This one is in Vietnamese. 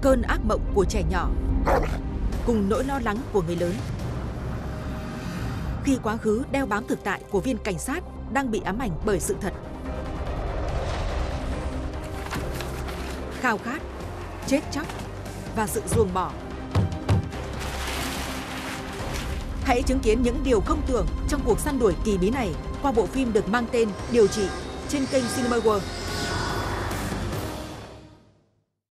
cơn ác mộng của trẻ nhỏ cùng nỗi lo lắng của người lớn khi quá khứ đeo bám thực tại của viên cảnh sát đang bị ám ảnh bởi sự thật. Khao khát, chết chóc và sự ruồng bỏ. Hãy chứng kiến những điều không tưởng trong cuộc săn đuổi kỳ bí này qua bộ phim được mang tên Điều trị trên kênh Cinema World.